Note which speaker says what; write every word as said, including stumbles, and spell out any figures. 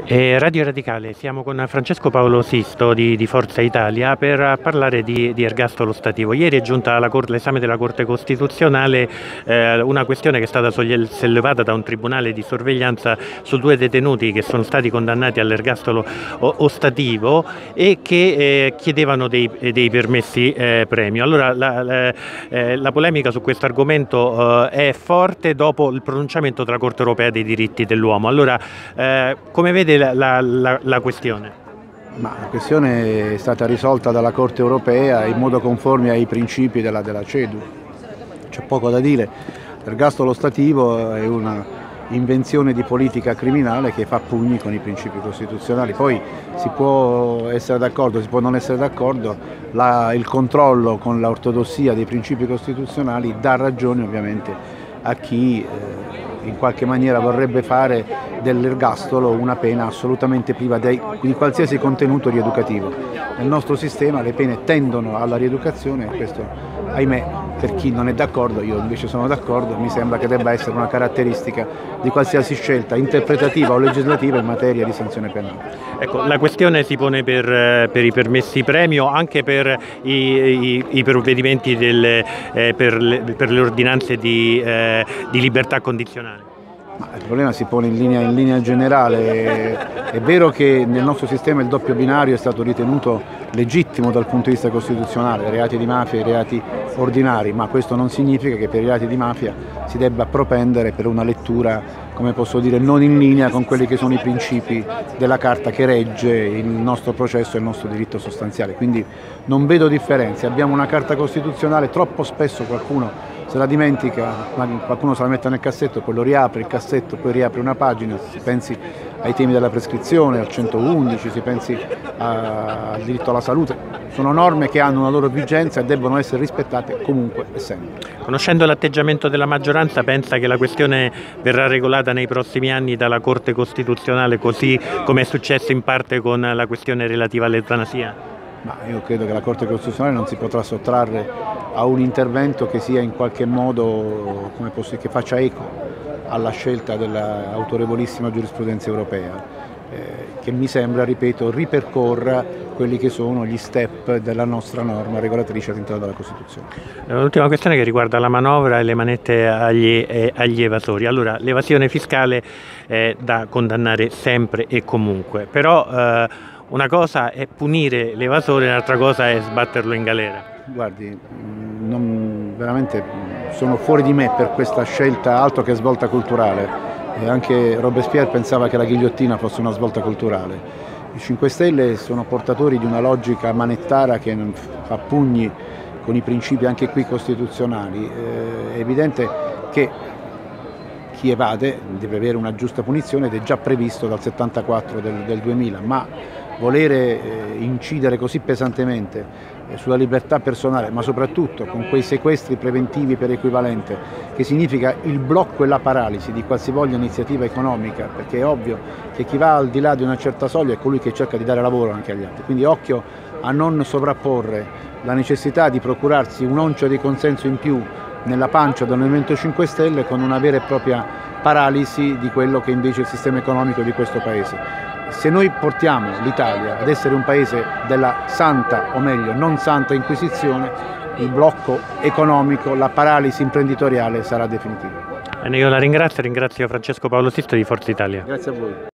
Speaker 1: Eh, Radio Radicale, siamo con Francesco Paolo Sisto di, di Forza Italia per parlare di, di ergastolo stativo. Ieri è giunta all'esame della Corte Costituzionale eh, una questione che è stata sollevata da un tribunale di sorveglianza su due detenuti che sono stati condannati all'ergastolo ostativo e che eh, chiedevano dei, dei permessi eh, premio. Allora la, la, eh, la polemica su questo argomento eh, è forte dopo il pronunciamento della Corte Europea dei diritti dell'uomo. Allora, eh, come vede La, la, la, la questione?
Speaker 2: Ma la questione è stata risolta dalla Corte Europea in modo conforme ai principi della, della CEDU. C'è poco da dire. L'ergastolo ostativo è una invenzione di politica criminale che fa pugni con i principi costituzionali. Poi si può essere d'accordo, si può non essere d'accordo, il controllo con l'ortodossia dei principi costituzionali dà ragione ovviamente a chi eh, in qualche maniera vorrebbe fare dell'ergastolo una pena assolutamente priva di, di qualsiasi contenuto rieducativo. Nel nostro sistema le pene tendono alla rieducazione e questo, ahimè, per chi non è d'accordo, io invece sono d'accordo, mi sembra che debba essere una caratteristica di qualsiasi scelta interpretativa o legislativa in materia di sanzione penale.
Speaker 1: Ecco, la questione si pone per, per i permessi premio, anche per i, i, i provvedimenti del, eh, per, le, per le ordinanze di, eh, di libertà condizionale.
Speaker 2: Ma il problema si pone in linea, in linea generale. È vero che nel nostro sistema il doppio binario è stato ritenuto legittimo dal punto di vista costituzionale, reati di mafia e reati ordinari, ma questo non significa che per i reati di mafia si debba propendere per una lettura, come posso dire, non in linea con quelli che sono i principi della Carta che regge il nostro processo e il nostro diritto sostanziale. Quindi non vedo differenze. Abbiamo una Carta costituzionale, troppo spesso qualcuno se la dimentica, qualcuno se la mette nel cassetto, poi lo riapre il cassetto, poi riapre una pagina, si pensi ai temi della prescrizione, al centoundici, si pensi a, al diritto alla salute. Sono norme che hanno una loro vigenza e debbono essere rispettate comunque e sempre.
Speaker 1: Conoscendo l'atteggiamento della maggioranza, pensa che la questione verrà regolata nei prossimi anni dalla Corte Costituzionale, così come è successo in parte con la questione relativa all'eutanasia?
Speaker 2: Ma io credo che la Corte Costituzionale non si potrà sottrarre a un intervento che sia in qualche modo, come posso dire, che faccia eco alla scelta dell'autorevolissima giurisprudenza europea, eh, che mi sembra, ripeto, ripercorra quelli che sono gli step della nostra norma regolatrice all'interno della Costituzione.
Speaker 1: L'ultima questione che riguarda la manovra e le manette agli, eh, agli evasori. Allora, l'evasione fiscale è da condannare sempre e comunque, però eh, una cosa è punire l'evasore, un'altra cosa è sbatterlo in galera.
Speaker 2: Guardi, non, veramente sono fuori di me per questa scelta, altro che svolta culturale. E anche Robespierre pensava che la ghigliottina fosse una svolta culturale. I cinque Stelle sono portatori di una logica manettara che fa pugni con i principi anche qui costituzionali. È evidente che chi evade deve avere una giusta punizione ed è già previsto dal settantaquattro del, del duemila, ma volere eh, incidere così pesantemente eh, sulla libertà personale, ma soprattutto con quei sequestri preventivi per equivalente, che significa il blocco e la paralisi di qualsivoglia iniziativa economica, perché è ovvio che chi va al di là di una certa soglia è colui che cerca di dare lavoro anche agli altri. Quindi occhio a non sovrapporre la necessità di procurarsi un'oncia di consenso in più nella pancia del Movimento cinque Stelle con una vera e propria paralisi di quello che invece è il sistema economico di questo Paese. Se noi portiamo l'Italia ad essere un paese della santa, o meglio non santa inquisizione, il blocco economico, la paralisi imprenditoriale sarà definitiva.
Speaker 1: Bene, io la ringrazio, ringrazio Francesco Paolo Sisto di Forza Italia.
Speaker 2: Grazie a voi.